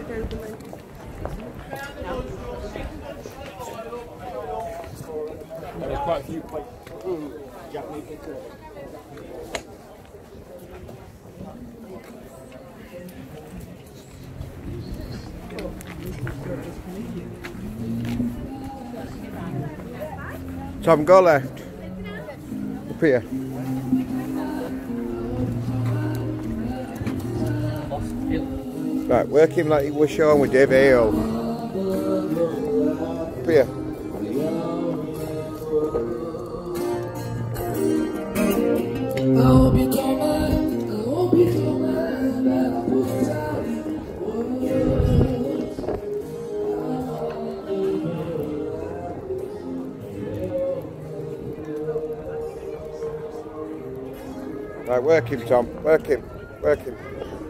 There's quite a few Japanese people. Tom, go left. Up here. Right, work him like we're showing with Dave Hale. Up here. Right, work him, Tom. Work him. Work him.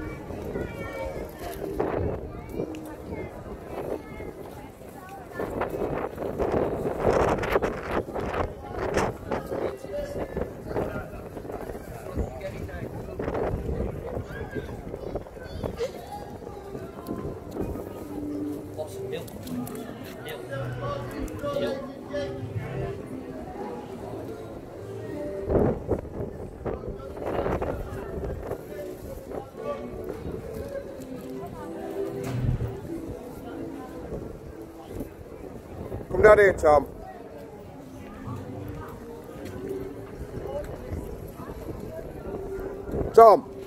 Come down here, Tom. Tom.